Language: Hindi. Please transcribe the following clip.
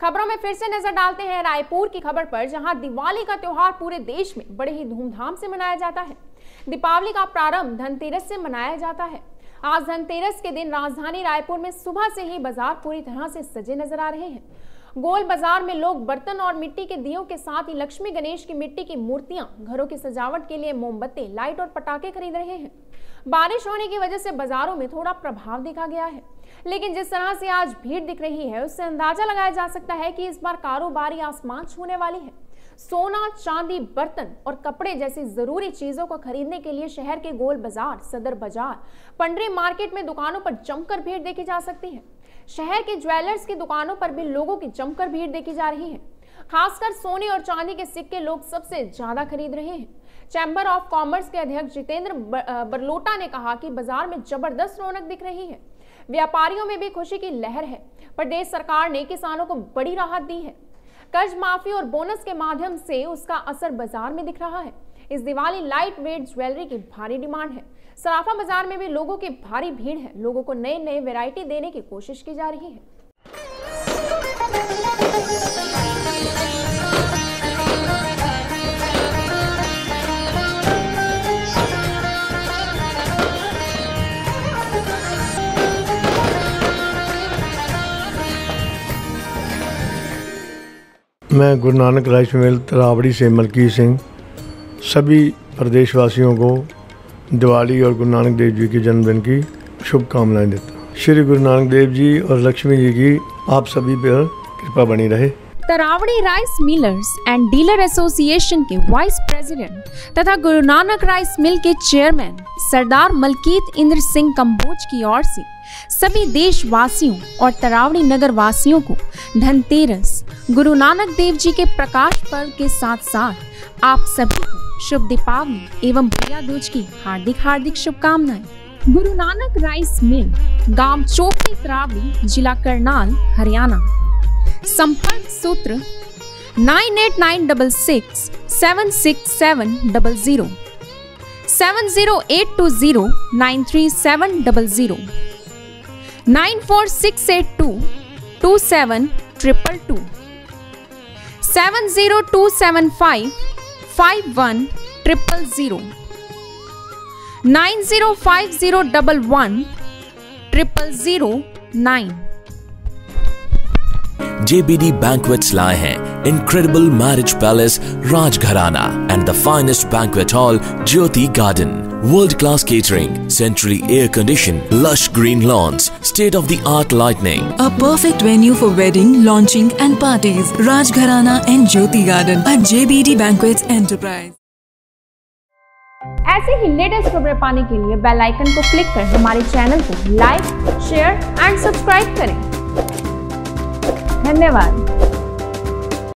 खबरों में फिर से नजर डालते हैं रायपुर की खबर पर, जहां दिवाली का त्योहार पूरे देश में बड़े ही धूमधाम से मनाया जाता है। दीपावली का प्रारंभ धनतेरस से मनाया जाता है। आज धनतेरस के दिन राजधानी रायपुर में सुबह से ही बाजार पूरी तरह से सजे नजर आ रहे हैं। गोल बाजार में लोग बर्तन और मिट्टी के दियों के साथ ही लक्ष्मी गणेश की मिट्टी की मूर्तियां, घरों की सजावट के लिए मोमबत्ती, लाइट और पटाखे खरीद रहे हैं। बारिश होने की वजह से बाजारों में थोड़ा प्रभाव देखा गया है, लेकिन जिस तरह से आज भीड़ दिख रही है उससे अंदाजा लगाया जा सकता है कि इस बार कारोबारी आसमान छूने वाली है। सोना, चांदी, बर्तन और कपड़े जैसी जरूरी चीजों को खरीदने के लिए शहर के गोल बाजार, सदर बाजार, पंडरी मार्केट में दुकानों पर जमकर भीड़ देखी जा सकती है। शहर के ज्वेलर्स की दुकानों पर भी लोगों की जमकर भीड़ देखी जा रही है। खासकर सोने और चांदी के सिक्के लोग सबसे ज्यादा खरीद रहे हैं। चैम्बर ऑफ कॉमर्स के अध्यक्ष जितेंद्र बरलोटा ने कहा कि बाजार में जबरदस्त रौनक दिख रही है। व्यापारियों में भी खुशी की लहर है। प्रदेश सरकार ने किसानों को बड़ी राहत दी है। कर्ज माफी और बोनस के माध्यम से उसका असर बाजार में दिख रहा है। इस दिवाली लाइट वेट ज्वेलरी की भारी डिमांड है। सराफा बाजार में भी लोगों की भारी भीड़ है। लोगों को नए नए वैरायटी देने की कोशिश की जा रही है। मैं गुरु नानक राइस मिल तरावड़ी से मलकीत सिंह सभी प्रदेशवासियों को दिवाली और गुरु नानक देव जी के जन्मदिन की शुभकामनाएं देता हूँ। श्री गुरु नानक देव जी और लक्ष्मी जी की आप सभी पर कृपा बनी रहे। Taraori rice millers and dealer association के वाइस प्रेसिडेंट तथा गुरु नानक राइस मिल के चेयरमैन सरदार मलकीत इंद्र सिंह कंबोज की ओर से सभी देशवासियों और तरावड़ी नगर वासियों को धनतेरस, गुरु नानक देव जी के प्रकाश पर्व के साथ साथ आप सभी को शुभ दीपावली एवं भैया दूज की हार्दिक शुभकामनाएं। गुरु नानक राइस मिल, गांव चोपड़ी, तरावड़ी, जिला करनाल, हरियाणा। संपर्क सूत्र 9896 76700 70820 93700 94682 27222 70275 51000 905011 0009। JBD Banquets लाए हैं Incredible Marriage Palace Rajgharana and the finest banquet hall Jyoti Garden. World-class catering, centrally air-conditioned, lush green lawns, state-of-the-art lighting. A perfect venue for wedding, launching and parties. Rajgharana and Jyoti Garden at JBD Banquets Enterprise. ऐसे ही लेटेस्ट खबरें पाने के लिए बेल आइकन को क्लिक कर हमारे चैनल को लाइक, शेयर एंड सब्सक्राइब करें। धन्यवाद।